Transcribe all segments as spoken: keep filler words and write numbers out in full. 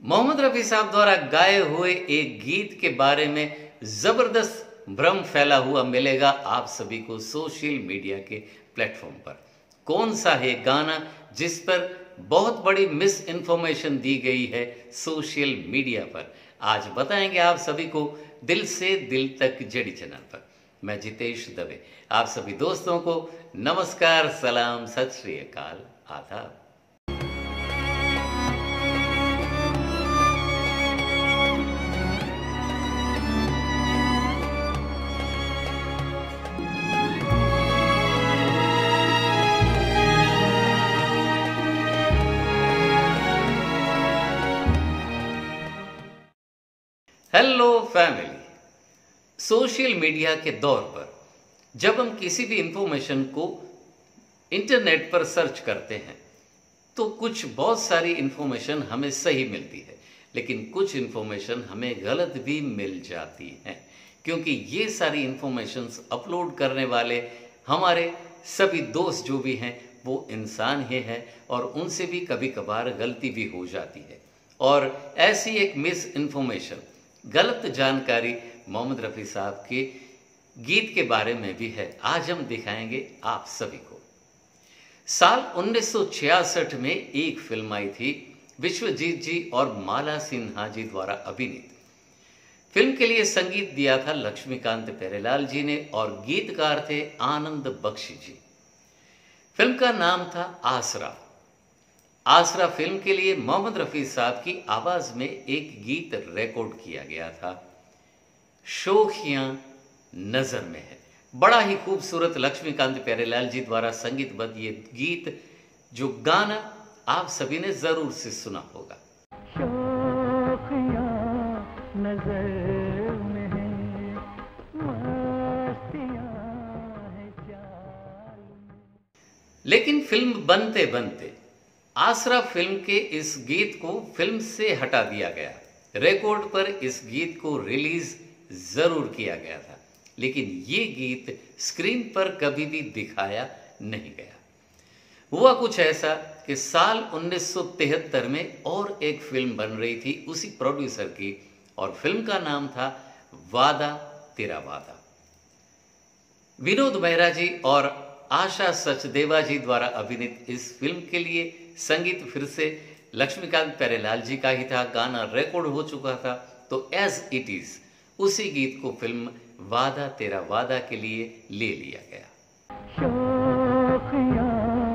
मोहम्मद रफ़ी साहब द्वारा गाए हुए एक गीत के बारे में जबरदस्त भ्रम फैला हुआ मिलेगा आप सभी को सोशल मीडिया के प्लेटफॉर्म पर। कौन सा है गाना जिस पर बहुत बड़ी मिस इन्फॉर्मेशन दी गई है सोशल मीडिया पर, आज बताएंगे आप सभी को दिल से दिल तक जेडी चैनल पर। मैं जितेश दवे आप सभी दोस्तों को नमस्कार, सलाम, सत श्री अकाल, आदाब। हेलो फैमिली, सोशल मीडिया के दौर पर जब हम किसी भी इंफॉर्मेशन को इंटरनेट पर सर्च करते हैं तो कुछ बहुत सारी इंफॉर्मेशन हमें सही मिलती है, लेकिन कुछ इंफॉर्मेशन हमें गलत भी मिल जाती है, क्योंकि ये सारी इंफॉर्मेशंस अपलोड करने वाले हमारे सभी दोस्त जो भी हैं वो इंसान ही हैं और उनसे भी कभी कभार गलती भी हो जाती है। और ऐसी एक मिस इन्फॉर्मेशन, गलत जानकारी मोहम्मद रफ़ी साहब के गीत के बारे में भी है, आज हम दिखाएंगे आप सभी को। साल उन्नीस सौ छियासठ में एक फिल्म आई थी विश्वजीत जी और माला सिन्हा जी द्वारा अभिनीत। फिल्म के लिए संगीत दिया था लक्ष्मीकांत प्यारेलाल जी ने और गीतकार थे आनंद बख्शी जी। फिल्म का नाम था आसरा। आसरा फिल्म के लिए मोहम्मद रफ़ी साहब की आवाज में एक गीत रिकॉर्ड किया गया था, शोखियां नजर में है। बड़ा ही खूबसूरत लक्ष्मीकांत प्यारेलाल जी द्वारा संगीतबद्ध ये गीत, जो गाना आप सभी ने जरूर से सुना होगा। शोखियां नजर में है, मस्तियां है चाल में। लेकिन फिल्म बनते बनते आसरा फिल्म के इस गीत को फिल्म से हटा दिया गया। रिकॉर्ड पर इस गीत को रिलीज जरूर किया गया था, लेकिन ये गीत स्क्रीन पर कभी भी दिखाया नहीं गया। हुआ कुछ ऐसा कि साल उन्नीस सौ तिहत्तर में और एक फिल्म बन रही थी उसी प्रोड्यूसर की, और फिल्म का नाम था वादा तेरा वादा। विनोद मेहरा जी और आशा सचदेवा जी द्वारा अभिनीत इस फिल्म के लिए संगीत फिर से लक्ष्मीकांत प्यारेलाल जी का ही था। गाना रिकॉर्ड हो चुका था, तो एज इट इज उसी गीत को फिल्म वादा तेरा वादा के लिए ले लिया गया। शोखियां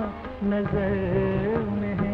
नजर में है,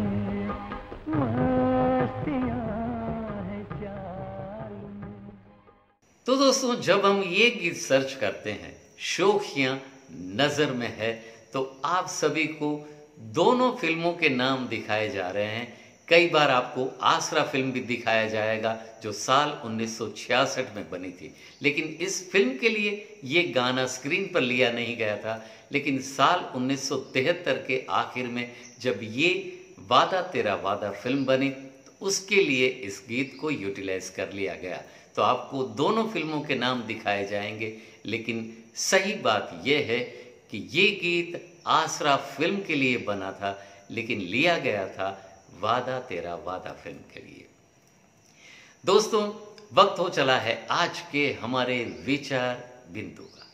मस्तियां है चाल में। तो दोस्तों, जब हम ये गीत सर्च करते हैं शोखियां नजर में है, तो आप सभी को दोनों फिल्मों के नाम दिखाए जा रहे हैं। कई बार आपको आसरा फिल्म भी दिखाया जाएगा जो साल उन्नीस सौ छियासठ में बनी थी, लेकिन इस फिल्म के लिए ये गाना स्क्रीन पर लिया नहीं गया था। लेकिन साल उन्नीस सौ तिहत्तर के आखिर में जब ये वादा तेरा वादा फिल्म बनी तो उसके लिए इस गीत को यूटिलाइज कर लिया गया। तो आपको दोनों फिल्मों के नाम दिखाए जाएंगे, लेकिन सही बात यह है कि ये गीत आसरा फिल्म के लिए बना था, लेकिन लिया गया था वादा तेरा वादा फिल्म के लिए। दोस्तों, वक्त हो चला है आज के हमारे विचार बिंदु का।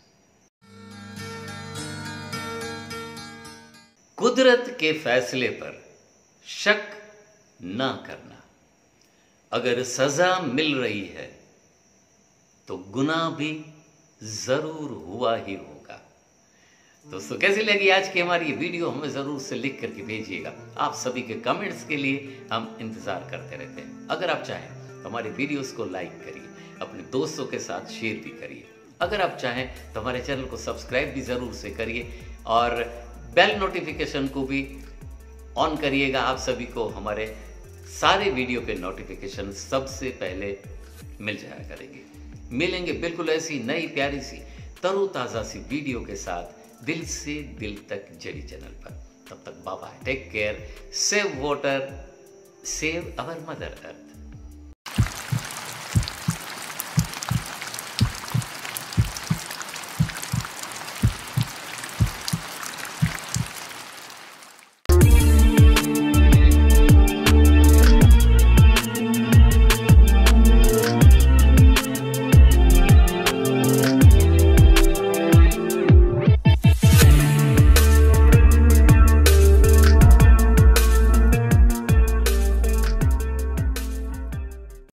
कुदरत के फैसले पर शक ना करना। अगर सजा मिल रही है तो गुनाह भी जरूर हुआ ही होगा। दोस्तों, कैसी लगी आज की हमारी ये वीडियो, हमें जरूर से लिख करके भेजिएगा। आप सभी के कमेंट्स के लिए हम इंतजार करते रहते हैं। अगर आप चाहें तो हमारे वीडियोस को लाइक करिए, अपने दोस्तों के साथ शेयर भी करिए। अगर आप चाहें तो हमारे चैनल को सब्सक्राइब भी जरूर से करिए और बेल नोटिफिकेशन को भी ऑन करिएगा। आप सभी को हमारे सारे वीडियो के नोटिफिकेशन सबसे पहले मिल जाया करेंगे। मिलेंगे बिल्कुल ऐसी नई प्यारी सी तरोताजा सी वीडियो के साथ दिल से दिल तक जेडी चैनल पर। तब तक bye bye, take care, save water, save our mother earth.